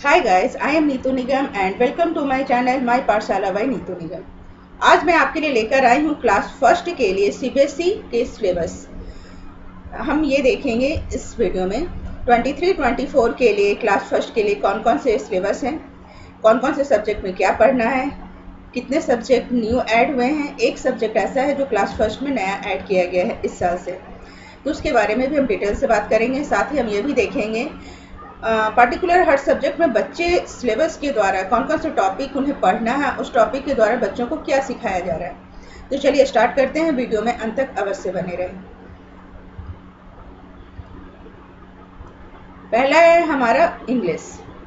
Hi guys, I am Neetu Nigam and welcome to my channel My पाठशाला by Neetu निगम। आज मैं आपके लिए लेकर आई हूँ क्लास फर्स्ट के लिए सीबीएसई के सिलेबस। हम ये देखेंगे इस वीडियो में 23-24 के लिए क्लास फर्स्ट के लिए कौन कौन से सिलेबस हैं, कौन कौन से सब्जेक्ट में क्या पढ़ना है, कितने सब्जेक्ट न्यू ऐड हुए हैं। एक सब्जेक्ट ऐसा है जो क्लास फर्स्ट में नया ऐड किया गया है इस साल से, तो उसके बारे में भी हम डिटेल से बात करेंगे। साथ ही हम ये भी देखेंगे पर्टिकुलर हर सब्जेक्ट में बच्चे सिलेबस के द्वारा कौन कौन से टॉपिक उन्हें पढ़ना है, उस टॉपिक के द्वारा बच्चों को क्या सिखाया जा रहा है। तो चलिए स्टार्ट करते हैं, वीडियो में अंत तक अवश्य बने रहें। पहला है हमारा इंग्लिश।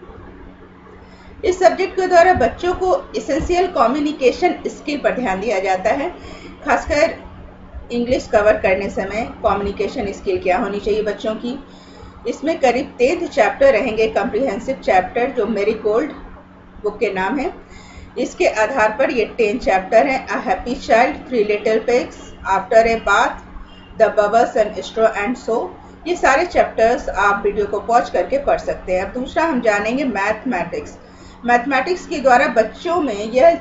इस सब्जेक्ट के द्वारा बच्चों को इसेंशियल कम्युनिकेशन स्किल पर ध्यान दिया जाता है। खासकर इंग्लिश कवर करने समय कम्युनिकेशन स्किल क्या होनी चाहिए बच्चों की। इसमें करीब 13 चैप्टर रहेंगे, कॉम्प्रिहेंसिव चैप्टर जो मैरीगोल्ड बुक के नाम है। इसके आधार पर ये 10 चैप्टर हैं। A happy child, 3 little pigs, after a bath, the bubbles and straw and so. ये सारे चैप्टर्स आप वीडियो को पॉज करके पढ़ सकते हैं। अब दूसरा हम जानेंगे मैथमेटिक्स। मैथमेटिक्स के द्वारा बच्चों में यह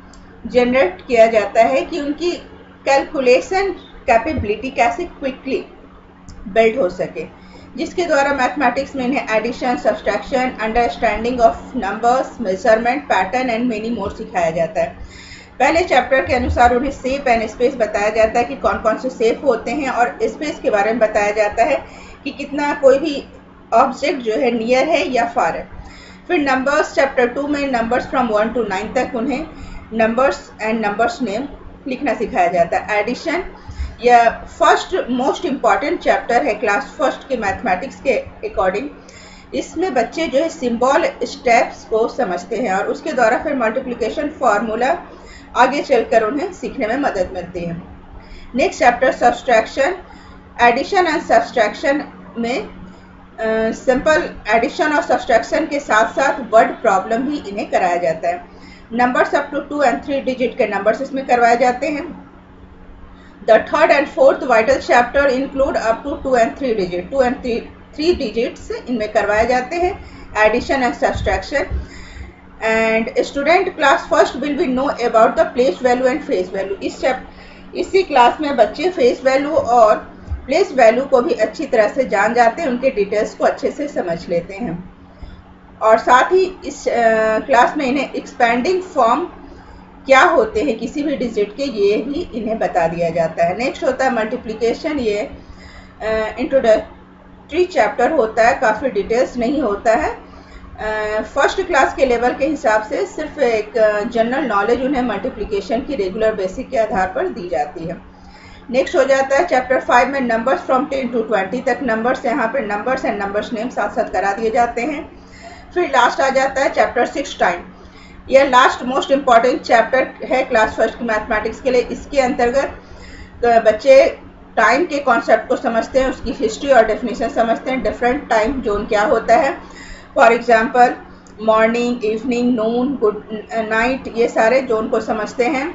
जनरेट किया जाता है कि उनकी कैलकुलेशन कैपेबिलिटी कैसे क्विकली बिल्ड हो सके, जिसके द्वारा मैथमेटिक्स में इन्हें addition, subtraction, understanding of numbers, measurement, pattern and many more सिखाया जाता है। पहले चैप्टर के अनुसार उन्हें शेप एंड स्पेस बताया जाता है कि कौन कौन से शेप होते हैं, और स्पेस के बारे में बताया जाता है कि कितना कोई भी ऑब्जेक्ट जो है नियर है या फार है। फिर नंबर्स चैप्टर 2 में नंबर्स फ्रॉम 1 to 9 तक उन्हें नंबर्स एंड नंबर्स नेम लिखना सिखाया जाता है। एडिशन यह फर्स्ट मोस्ट इम्पॉर्टेंट चैप्टर है क्लास फर्स्ट के मैथमेटिक्स के अकॉर्डिंग। इसमें बच्चे जो है सिंबल स्टेप्स को समझते हैं और उसके द्वारा फिर मल्टीप्लिकेशन फार्मूला आगे चलकर उन्हें सीखने में मदद मिलती है। Next chapter subtraction. Addition and subtraction में सिंपल एडिशन और सब्सट्रैक्शन के साथ साथ वर्ड प्रॉब्लम भी इन्हें कराया जाता है। Numbers up to 2 and 3 digit के नंबर्स इसमें करवाए जाते हैं। The third and fourth vital chapter include up to 2 and 3 digit, 2 and 3 digits इनमें करवाए जाते हैं addition and subtraction। And student class first will be know about the place value and face value। इसी class में बच्चे face value और place value को भी अच्छी तरह से जान जाते हैं, उनके डिटेल्स को अच्छे से समझ लेते हैं। और साथ ही इस क्लास में इन्हें एक्सपेंडिंग फॉर्म क्या होते हैं किसी भी डिजिट के, ये भी इन्हें बता दिया जाता है। नेक्स्ट होता है मल्टीप्लिकेशन। ये इंट्रोडक्टरी चैप्टर होता है, काफ़ी डिटेल्स नहीं होता है। फर्स्ट क्लास के लेवल के हिसाब से सिर्फ एक जनरल नॉलेज उन्हें मल्टीप्लिकेशन की रेगुलर बेसिक के आधार पर दी जाती है। नेक्स्ट हो जाता है चैप्टर 5 में नंबर्स फ्रॉम 10 to 20 तक नंबर्स, यहाँ पर नंबर्स एंड नंबर्स नेम साथ साथ करा दिए जाते हैं। फिर लास्ट आ जाता है चैप्टर 6 टाइम। यह लास्ट मोस्ट इम्पॉर्टेंट चैप्टर है क्लास फर्स्ट की मैथमेटिक्स के लिए। इसके अंतर्गत बच्चे टाइम के कॉन्सेप्ट को समझते हैं, उसकी हिस्ट्री और डेफिनेशन समझते हैं। डिफरेंट टाइम जोन क्या होता है, for example morning, evening, noon, good night, ये सारे जोन को समझते हैं।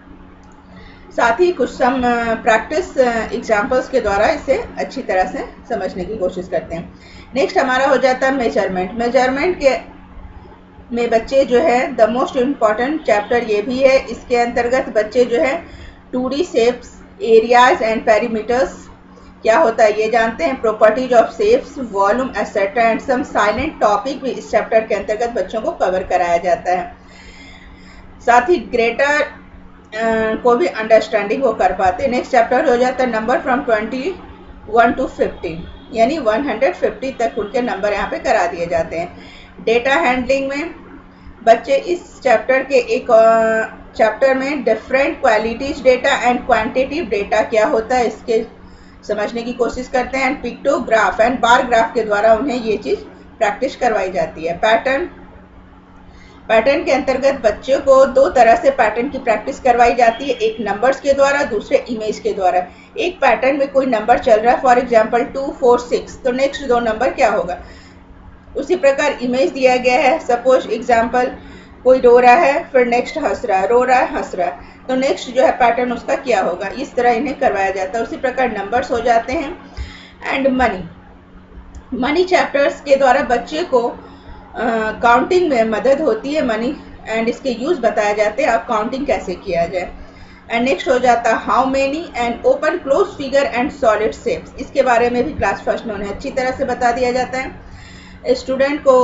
साथ ही कुछ सम प्रैक्टिस एग्जाम्पल्स के द्वारा इसे अच्छी तरह से समझने की कोशिश करते हैं। नेक्स्ट हमारा हो जाता है मेजरमेंट। मेजरमेंट के में बच्चे जो है द मोस्ट इम्पॉर्टेंट चैप्टर ये भी है। इसके अंतर्गत बच्चे जो है 2D shapes, areas and perimeters क्या होता है ये जानते हैं। Properties of shapes, volume etcetera and some silent topic भी इस चैप्टर के अंतर्गत बच्चों को कवर कराया जाता है। साथ ही ग्रेटर को भी अंडरस्टैंडिंग वो कर पाते हैं। नेक्स्ट चैप्टर हो जाता है नंबर फ्रॉम 21 to 50, यानी 150 तक उनके नंबर यहाँ पे करा दिए जाते हैं। डेटा हैंडलिंग में बच्चे इस चैप्टर के एक चैप्टर में different qualities data and quantitative data क्या होता है इसके समझने की कोशिश करते हैं। And pictograph and bar graph के द्वारा उन्हें ये चीज़ प्रैक्टिस करवाई जाती है। पैटर्न के अंतर्गत बच्चों को 2 तरह से पैटर्न की प्रैक्टिस करवाई जाती है, एक नंबर्स के द्वारा, दूसरे इमेज के द्वारा। एक पैटर्न में कोई नंबर चल रहा है, फॉर एग्जांपल 2, 4, 6, तो नेक्स्ट 2 नंबर क्या होगा। उसी प्रकार इमेज दिया गया है, सपोज एग्जांपल कोई रो रहा है, फिर नेक्स्ट हंस रहा है, रो रहा है, हंस रहा है, तो नेक्स्ट जो है पैटर्न उसका क्या होगा, इस तरह इन्हें करवाया जाता है। उसी प्रकार नंबर्स हो जाते हैं। एंड मनी चैप्टर्स के द्वारा बच्चे को काउंटिंग में मदद होती है मनी एंड इसके यूज बताए जाते हैं, आप काउंटिंग कैसे किया जाए। एंड नेक्स्ट हो जाता है how many and open close figure and solid shapes. इसके बारे में भी क्लास फर्स्ट में उन्हें अच्छी तरह से बता दिया जाता है। स्टूडेंट को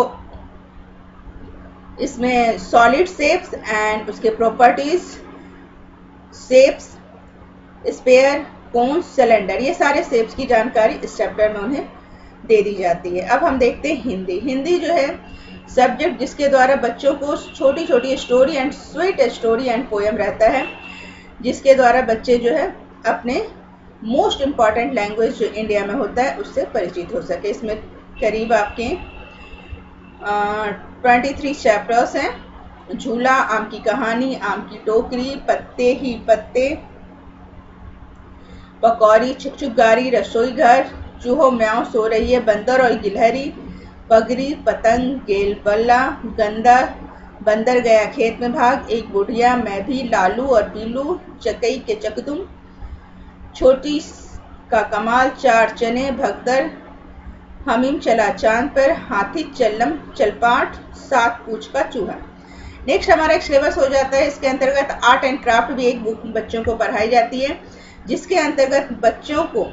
इसमें सॉलिड शेप्स एंड उसके properties, shapes, sphere, cone, cylinder, ये सारे शेप्स की जानकारी इस चैप्टर में उन्हें दे दी जाती है। अब हम देखते हैं हिंदी। हिंदी जो है सब्जेक्ट जिसके द्वारा बच्चों को छोटी छोटी story and sweet story and poem रहता है, जिसके द्वारा बच्चे जो है अपने मोस्ट इम्पॉर्टेंट लैंग्वेज जो इंडिया में होता है उससे परिचित हो सके। इसमें करीब आपके 23 चैप्टर्स हैं। झूला, आम की कहानी, आम की टोकरी, पत्ते ही पत्ते, पकौड़ी, छुकछुकगारी, रसोई घर, चूहो म्याओ सो रही है, बंदर और गिलहरी, पगड़ी, पतंग, गेल बल्ला, गंदा, बंदर गया खेत में भाग, एक बुढ़िया, मैं भी, लालू और पीलू, चकई के चकदुम, छोटी का कमाल, चार चने, भगदड़, हमीम चला चांद पर, हाथी चल्लम चलपाट, 7 पूछ का चूहा। नेक्स्ट हमारा एक सिलेबस हो जाता है। इसके अंतर्गत आर्ट एंड क्राफ्ट भी एक बुक बच्चों को पढ़ाई जाती है, जिसके अंतर्गत बच्चों को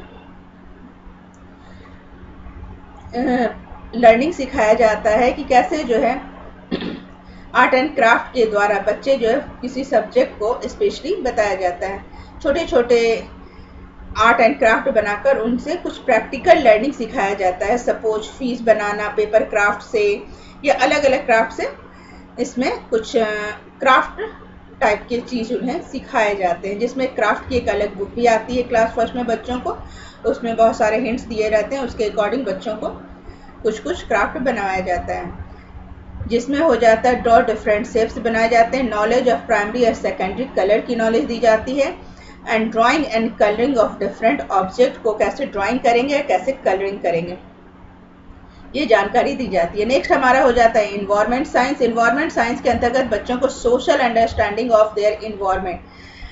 लर्निंग सिखाया जाता है कि कैसे जो है आर्ट एंड क्राफ्ट के द्वारा बच्चे जो है किसी सब्जेक्ट को स्पेशली बताया जाता है। छोटे छोटे आर्ट एंड क्राफ्ट बनाकर उनसे कुछ प्रैक्टिकल लर्निंग सिखाया जाता है। सपोज फीस बनाना पेपर क्राफ्ट से या अलग अलग क्राफ्ट से, इसमें कुछ क्राफ्ट टाइप के चीज़ उन्हें सिखाए जाते हैं, जिसमें क्राफ्ट की एक अलग बुक भी आती है क्लास फर्स्ट में बच्चों को। उसमें बहुत सारे हिंट्स दिए रहते हैं, उसके अकॉर्डिंग बच्चों को कुछ कुछ क्राफ्ट बनाया जाता है, जिसमें हो जाता है ड्रॉ डिफरेंट शेप्स बनाए जाते हैं, नॉलेज ऑफ प्राइमरी और सेकेंडरी कलर की नॉलेज दी जाती है, and drawing and colouring of different object को कैसे ड्राइंग करेंगे, कैसे कलरिंग करेंगे, ये जानकारी दी जाती है। नेक्स्ट हमारा हो जाता है इन्वायरमेंट साइंस। इन्वायरमेंट साइंस के अंतर्गत बच्चों को social understanding of their environment,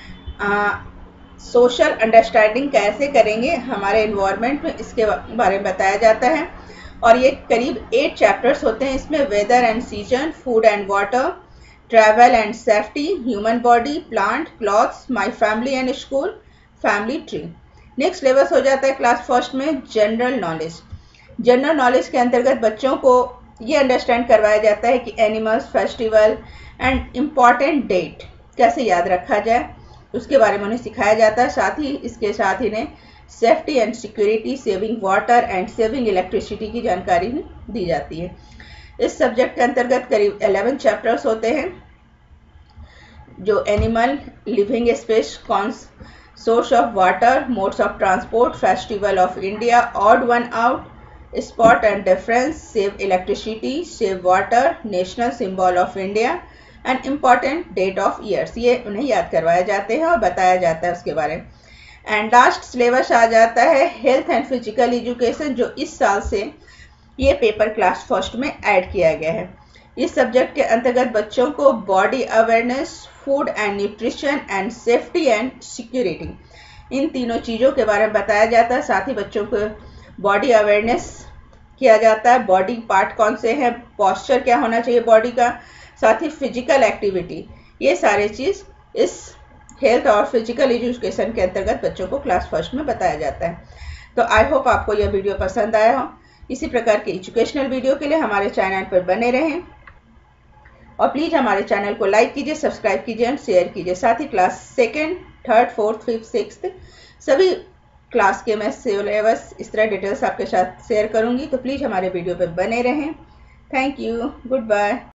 social understanding कैसे करेंगे हमारे इन्वायरमेंट में, इसके बारे में बताया जाता है। और ये करीब 8 चैप्टर्स होते हैं इसमें। Weather and season, food and water, travel and safety, human body, plant, clothes, my family and school, family tree. Next syllabus हो जाता है क्लास फर्स्ट में जनरल नॉलेज। जनरल नॉलेज के अंतर्गत बच्चों को ये अंडरस्टैंड करवाया जाता है कि animals, festival and important date कैसे याद रखा जाए, उसके बारे में उन्हें सिखाया जाता है। साथ ही इसके साथ इन्हें safety and security, saving water and saving electricity की जानकारी भी दी जाती है। इस सब्जेक्ट के अंतर्गत करीब 11 चैप्टर्स होते हैं, जो animal, living space, source of water, modes of transport, festival of India, odd one out, spot and difference, save electricity, save water, national symbol of India and important date of years, ये उन्हें याद करवाए जाते हैं और बताया जाता है उसके बारे में। एंड लास्ट सिलेबस आ जाता है हेल्थ एंड फिजिकल एजुकेशन, जो इस साल से ये पेपर क्लास फर्स्ट में ऐड किया गया है। इस सब्जेक्ट के अंतर्गत बच्चों को body awareness, food and nutrition and safety and security, इन तीनों चीज़ों के बारे में बताया जाता है। साथ ही बच्चों को बॉडी अवेयरनेस किया जाता है, बॉडी पार्ट कौन से हैं, पॉस्चर क्या होना चाहिए बॉडी का, साथ ही फिजिकल एक्टिविटी, ये सारे चीज़ इस हेल्थ और फिजिकल एजुकेशन के अंतर्गत बच्चों को क्लास फर्स्ट में बताया जाता है। तो आई होप आपको यह वीडियो पसंद आया हो। इसी प्रकार के एजुकेशनल वीडियो के लिए हमारे चैनल पर बने रहें और प्लीज़ हमारे चैनल को लाइक कीजिए, सब्सक्राइब कीजिए और शेयर कीजिए। साथ ही class 2nd, 3rd, 4th, 5th, 6th सभी क्लास के मैं सिलेबस इस तरह डिटेल्स आपके साथ शेयर करूंगी, तो प्लीज़ हमारे वीडियो पर बने रहें। Thank you, good bye.